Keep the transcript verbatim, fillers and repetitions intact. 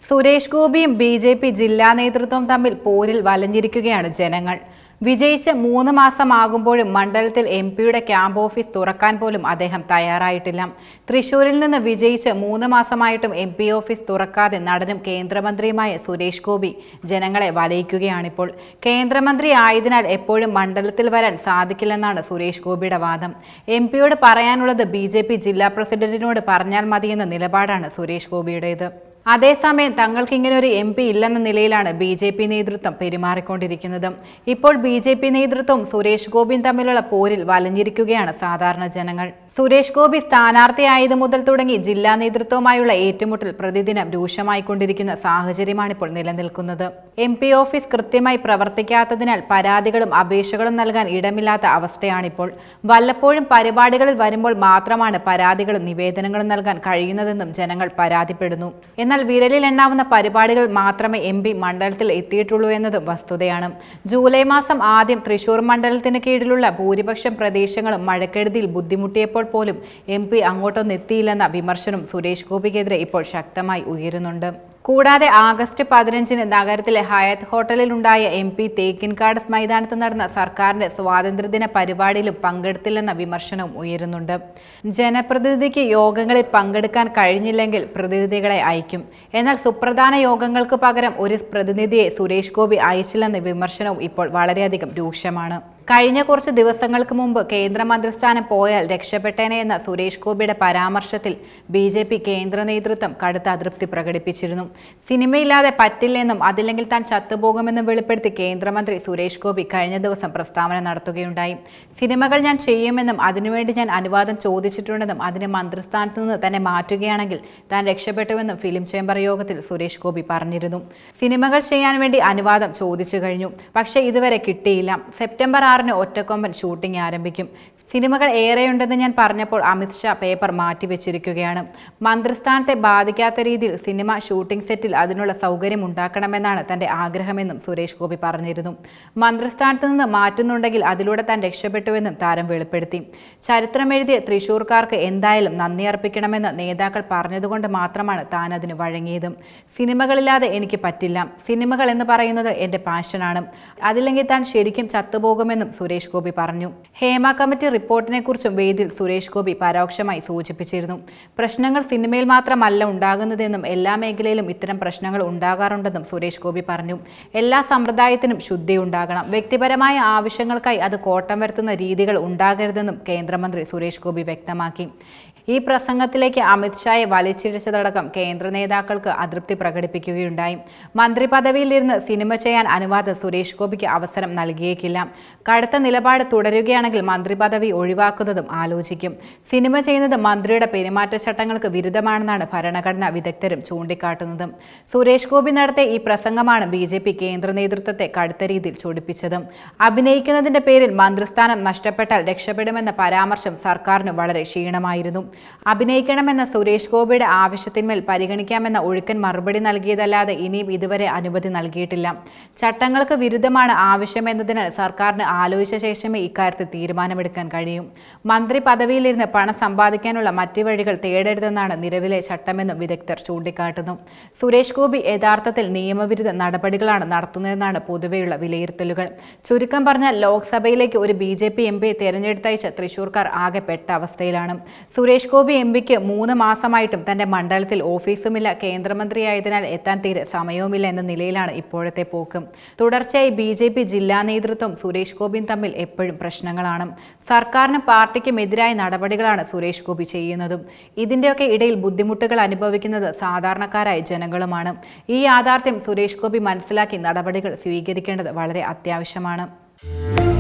സുരേഷ് ഗോപിയും B J P ജില്ലാ നേതൃത്വം തമ്മിൽ പോരിൽ വലഞ്ഞിരിക്കുകയാണ് ജനങ്ങൾ. വിജയിച്ച് മൂന്ന് മാസമാകുമ്പോഴും മണ്ഡലത്തിൽ എം പിയുടെ ക്യാമ്പ് ഓഫീസ് തുറക്കാൻ പോലും അദ്ദേഹം തയ്യാറായിട്ടില്ല. തൃശൂരിൽ നിന്ന് വിജയിച്ച് മൂന്ന് മാസമായിട്ടും എം പി ഓഫീസ് തുറക്കാതെ നടനും കേന്ദ്രമന്ത്രിയുമായ സുരേഷ് ഗോപി ജനങ്ങളെ വലയിക്കുകയാണിപ്പോൾ. കേന്ദ്രമന്ത്രി ആയതിനാൽ എപ്പോഴും മണ്ഡലത്തിൽ വരാൻ സാധിക്കില്ലെന്നാണ് സുരേഷ് ഗോപിയുടെ വാദം. എം പിയോട് പറയാനുള്ളത് ബി ജെ പി ജില്ലാ പ്രസിഡന്റിനോട് പറഞ്ഞാൽ മതിയെന്ന നിലപാടാണ് സുരേഷ് ഗോപിയുടേത്. അതേസമയം തങ്ങൾക്ക് ഇങ്ങനെ ഒരു എം പി ഇല്ലെന്ന നിലയിലാണ് ബി ജെ പി നേതൃത്വം പെരുമാറിക്കൊണ്ടിരിക്കുന്നത്. ഇപ്പോൾ ബി ജെ പി നേതൃത്വവും സുരേഷ് ഗോപിയും തമ്മിലുള്ള പോരിൽ വലഞ്ഞിരിക്കുകയാണ് സാധാരണ ജനങ്ങൾ. സുരേഷ് ഗോപി സ്ഥാനാർത്ഥിയായത് മുതൽ തുടങ്ങി ജില്ലാ നേതൃത്വവുമായുള്ള ഏറ്റുമുട്ടൽ പ്രതിദിനം രൂക്ഷമായിക്കൊണ്ടിരിക്കുന്ന സാഹചര്യമാണിപ്പോൾ നിലനിൽക്കുന്നത്. എം പി ഓഫീസ് കൃത്യമായി പ്രവർത്തിക്കാത്തതിനാൽ പരാതികളും അപേക്ഷകളും നൽകാൻ ഇടമില്ലാത്ത അവസ്ഥയാണിപ്പോൾ. വല്ലപ്പോഴും പരിപാടികളിൽ വരുമ്പോൾ മാത്രമാണ് പരാതികളും നിവേദനങ്ങളും നൽകാൻ കഴിയുന്നതെന്നും ജനങ്ങൾ പരാതിപ്പെടുന്നു. എന്നാൽ വിരലിൽ എണ്ണാവുന്ന പരിപാടികൾ മാത്രമേ എം പി മണ്ഡലത്തിൽ എത്തിയിട്ടുള്ളൂ എന്നതും വസ്തുതയാണ്. ജൂലൈ മാസം ആദ്യം തൃശൂർ മണ്ഡലത്തിന് കീഴിലുള്ള ഭൂരിപക്ഷം പ്രദേശങ്ങളും മഴക്കെടുതിയിൽ ബുദ്ധിമുട്ടിയപ്പോൾ പോലും എം പി അങ്ങോട്ടൊന്നും എത്തിയില്ലെന്ന വിമർശനം സുരേഷ് ഗോപിക്കെതിരെ ഇപ്പോൾ ശക്തമായി ഉയരുന്നുണ്ട്. കൂടാതെ ആഗസ്റ്റ് പതിനഞ്ചിന് നഗരത്തിലെ ഹയാത്ത് ഹോട്ടലിൽ ഉണ്ടായ എം പി തേക്കിൻകാട് മൈതാനത്ത് നടന്ന സർക്കാരിന്റെ സ്വാതന്ത്ര്യദിന പരിപാടിയിലും പങ്കെടുത്തില്ലെന്ന വിമർശനവും ഉയരുന്നുണ്ട്. ജനപ്രതിനിധിക്ക് യോഗങ്ങളിൽ പങ്കെടുക്കാൻ കഴിഞ്ഞില്ലെങ്കിൽ പ്രതിനിധികളെ അയക്കും. എന്നാൽ സുപ്രധാന യോഗങ്ങൾക്ക് പകരം ഒരു പ്രതിനിധിയെ സുരേഷ് ഗോപി അയച്ചില്ലെന്ന വിമർശനവും ഇപ്പോൾ വളരെയധികം രൂക്ഷമാണ്. കഴിഞ്ഞ കുറച്ച് ദിവസങ്ങൾക്ക് മുമ്പ് കേന്ദ്രമന്ത്രിസ്ഥാനം പോയാൽ രക്ഷപ്പെട്ടേനെ എന്ന സുരേഷ് ഗോപിയുടെ പരാമർശത്തിൽ ബി ജെ പി കേന്ദ്ര നേതൃത്വം കടുത്ത അതൃപ്തി പ്രകടിപ്പിച്ചിരുന്നു. സിനിമയില്ലാതെ പറ്റില്ലെന്നും അതില്ലെങ്കിൽ താൻ ചത്തുപോകുമെന്നും വെളിപ്പെടുത്തി കേന്ദ്രമന്ത്രി സുരേഷ് ഗോപി കഴിഞ്ഞ ദിവസം പ്രസ്താവന നടത്തുകയുണ്ടായി. സിനിമകൾ ഞാൻ ചെയ്യുമെന്നും അതിനുവേണ്ടി ഞാൻ അനുവാദം ചോദിച്ചിട്ടുണ്ടെന്നും അതിന് മന്ത്രിസ്ഥാനത്ത് നിന്ന് തന്നെ മാറ്റുകയാണെങ്കിൽ താൻ രക്ഷപ്പെട്ടുവെന്നും ഫിലിം ചേംബർ യോഗത്തിൽ സുരേഷ് ഗോപി പറഞ്ഞിരുന്നു. സിനിമകൾ ചെയ്യാൻ വേണ്ടി അനുവാദം ചോദിച്ചു കഴിഞ്ഞു, പക്ഷേ ഇതുവരെ കിട്ടിയില്ല. സെപ്റ്റംബർ ആറിന് ഒറ്റക്കൊമ്പൻ ഷൂട്ടിംഗ് ആരംഭിക്കും. സിനിമകൾ ഏറെയുണ്ടെന്ന് ഞാൻ പറഞ്ഞപ്പോൾ അമിത്ഷാ പേപ്പർ മാറ്റിവെച്ചിരിക്കുകയാണ്. മന്ത്രിസ്ഥാനത്തെ ബാധിക്കാത്ത രീതിയിൽ സിനിമ ഷൂട്ടിംഗ് സെറ്റിൽ അതിനുള്ള സൗകര്യം ഉണ്ടാക്കണമെന്നാണ് തന്റെ ആഗ്രഹമെന്നും സുരേഷ് ഗോപി പറഞ്ഞിരുന്നു. മന്ത്രിസ്ഥാനത്ത് നിന്ന് മാറ്റുന്നുണ്ടെങ്കിൽ അതിലൂടെ താൻ രക്ഷപ്പെട്ടുവെന്നും താരം വെളിപ്പെടുത്തി. ചരിത്രമെഴുതിയ തൃശൂർക്കാർക്ക് എന്തായാലും നന്ദി അർപ്പിക്കണമെന്ന് നേതാക്കൾ പറഞ്ഞതുകൊണ്ട് മാത്രമാണ് താൻ അതിന് വഴങ്ങിയത്. സിനിമകളില്ലാതെ എനിക്ക് പറ്റില്ല. സിനിമകൾ എന്ന് പറയുന്നത് എന്റെ പാഷനാണ്. അതില്ലെങ്കിൽ താൻ ശരിക്കും ചത്തുപോകുമെന്നും സുരേഷ് ഗോപി പറഞ്ഞു. ഹേമ കമ്മിറ്റി റിപ്പോർട്ടിനെ കുറിച്ചും വേദിയിൽ സുരേഷ് ഗോപി പരോക്ഷമായി സൂചിപ്പിച്ചിരുന്നു. പ്രശ്നങ്ങൾ സിനിമയിൽ മാത്രമല്ല ഉണ്ടാകുന്നതെന്നും എല്ലാ മേഖലയിലും ഇത്തരം പ്രശ്നങ്ങൾ ഉണ്ടാകാറുണ്ടെന്നും സുരേഷ് ഗോപി പറഞ്ഞു. എല്ലാ സമ്പ്രദായത്തിനും ശുദ്ധി ഉണ്ടാകണം. വ്യക്തിപരമായ ആവശ്യങ്ങൾക്കായി അത് കോട്ടം വരുത്തുന്ന രീതികൾ ഉണ്ടാകരുതെന്നും കേന്ദ്രമന്ത്രി സുരേഷ് ഗോപി വ്യക്തമാക്കി. ഈ പ്രസംഗത്തിലേക്ക് അമിത്ഷായെ വലിച്ചിഴച്ചതടക്കം കേന്ദ്ര നേതാക്കൾക്ക് അതൃപ്തി പ്രകടിപ്പിക്കുകയുണ്ടായി. മന്ത്രി പദവിയിലിരുന്ന് സിനിമ ചെയ്യാൻ അനുവാദം സുരേഷ് ഗോപിക്ക് അവസരം നൽകിയേക്കില്ല. കടുത്ത നിലപാട് തുടരുകയാണെങ്കിൽ മന്ത്രി പദവി ഒഴിവാക്കുന്നതും ആലോചിക്കും. സിനിമ ചെയ്യുന്നത് മന്ത്രിയുടെ പെരുമാറ്റച്ചട്ടങ്ങൾക്ക് വിരുദ്ധമാണെന്നാണ് ഭരണഘടനാ വിദഗ്ധരും ചൂണ്ടിക്കാട്ടുന്നത്. സുരേഷ് ഗോപി നടത്തിയ ഈ പ്രസംഗമാണ് ബി ജെ പി കേന്ദ്ര നേതൃത്വത്തെ കടുത്ത രീതിയിൽ ചൊടിപ്പിച്ചത്. അഭിനയിക്കുന്നതിന്റെ പേരിൽ മന്ത്രിസ്ഥാനം നഷ്ടപ്പെട്ടാൽ രക്ഷപ്പെടുമെന്ന പരാമർശം സർക്കാരിന് വളരെ ക്ഷീണമായിരുന്നു. അഭിനയിക്കണമെന്ന സുരേഷ് ഗോപിയുടെ ആവശ്യത്തിന്മേൽ പരിഗണിക്കാമെന്ന ഒഴുക്കൻ മറുപടി നൽകിയതല്ലാതെ ഇനിയും ഇതുവരെ അനുമതി നൽകിയിട്ടില്ല. ചട്ടങ്ങൾക്ക് വിരുദ്ധമാണ് ആവശ്യമെന്നതിനാൽ സർക്കാരിന് ആലോചിച്ച ശേഷമേ ഇക്കാര്യത്തിൽ തീരുമാനമെടുക്കാൻ കഴിയും. മന്ത്രി പദവിയിലിരുന്ന് പണം സമ്പാദിക്കാനുള്ള മറ്റു വഴികൾ തേടരുതെന്നാണ് നിലവിലെ ചട്ടമെന്നും വിദഗ്ധർ ചൂണ്ടിക്കാട്ടുന്നു. സുരേഷ് ഗോപി യഥാർത്ഥത്തിൽ നിയമവിരുദ്ധ നടപടികളാണ് നടത്തുന്നതെന്നാണ് പൊതുവെയുള്ള വിലയിരുത്തലുകൾ. ചുരുക്കം പറഞ്ഞാൽ ലോക്സഭയിലേക്ക് ഒരു ബി ജെ പി എം പിയെ തെരഞ്ഞെടുത്തയച്ച തൃശൂർക്കാർ ആകെ പെട്ട അവസ്ഥയിലാണ്. സുരേഷ് ഗോപി എം പിക്ക് മൂന്ന് മാസമായിട്ടും തന്റെ മണ്ഡലത്തിൽ ഓഫീസുമില്ല, കേന്ദ്രമന്ത്രിയായതിനാൽ എത്താൻ തീരെ സമയവുമില്ല എന്ന നിലയിലാണ് ഇപ്പോഴത്തെ പോക്ക്. തുടർച്ചയായി ബി ജെ പി ജില്ലാ നേതൃത്വം സുരേഷ് ഗോപിയും തമ്മിൽ എപ്പോഴും പ്രശ്നങ്ങളാണ്. സർക്കാരിനും പാർട്ടിക്കും എതിരായ നടപടികളാണ് സുരേഷ് ഗോപി ചെയ്യുന്നതും. ഇതിന്റെയൊക്കെ ഇടയിൽ ബുദ്ധിമുട്ടുകൾ അനുഭവിക്കുന്നത് സാധാരണക്കാരായ ജനങ്ങളുമാണ്. ഈ യാഥാർത്ഥ്യം സുരേഷ് ഗോപി മനസ്സിലാക്കി നടപടികൾ സ്വീകരിക്കേണ്ടത് വളരെ അത്യാവശ്യമാണ്.